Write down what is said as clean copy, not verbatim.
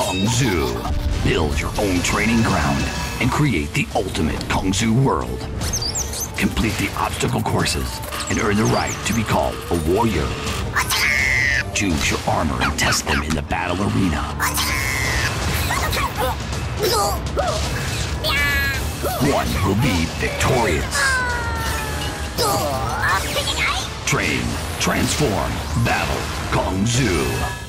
Kung Zu. Build your own training ground and create the ultimate Kung Zu world. Complete the obstacle courses and earn the right to be called a warrior. Choose your armor and test them in the battle arena. One will be victorious. Train, transform, battle, Kung Zu.